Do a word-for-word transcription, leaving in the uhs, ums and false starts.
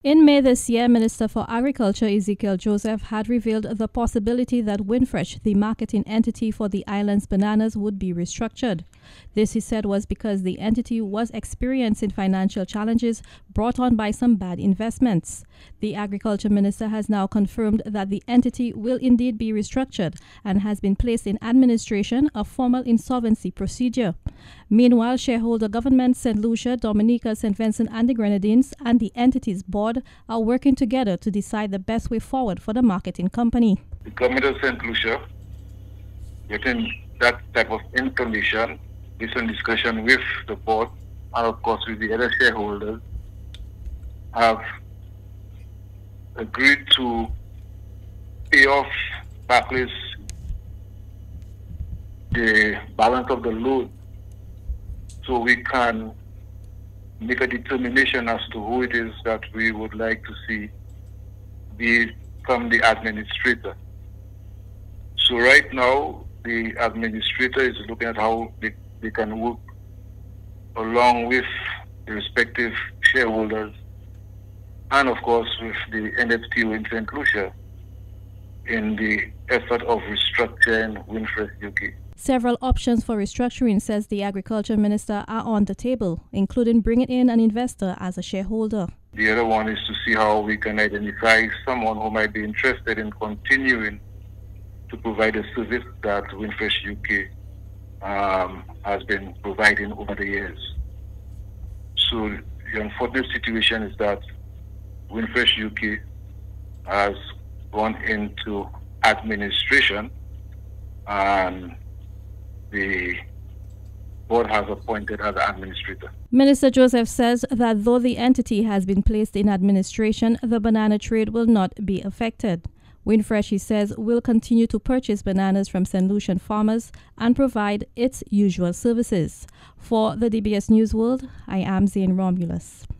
In May this year, Minister for Agriculture Ezekiel Joseph had revealed the possibility that Winfresh, the marketing entity for the island's bananas, would be restructured. This, he said, was because the entity was experiencing financial challenges brought on by some bad investments. The Agriculture Minister has now confirmed that the entity will indeed be restructured and has been placed in administration, a formal insolvency procedure. Meanwhile, shareholder governments Saint Lucia, Dominica, Saint Vincent and the Grenadines and the entity's board are working together to decide the best way forward for the marketing company. The government of Saint Lucia, getting that type of information, based on discussion with the board and of course with the other shareholders, have agreed to pay off Barclays the balance of the loan so we can make a determination as to who it is that we would like to see become the administrator. So right now, the administrator is looking at how they, they can work along with the respective shareholders and of course with the N F T O in Saint Lucia in the effort of restructuring Winfresh U K. Several options for restructuring, says the Agriculture Minister, are on the table, including bringing in an investor as a shareholder. The other one is to see how we can identify someone who might be interested in continuing to provide a service that Winfresh U K um, has been providing over the years. So the unfortunate situation is that Winfresh U K has gone into administration and the board has appointed as administrator. Minister Joseph says that though the entity has been placed in administration, the banana trade will not be affected. Winfresh, he says, will continue to purchase bananas from Saint Lucian farmers and provide its usual services. For the D B S News World, I am Zane Romulus.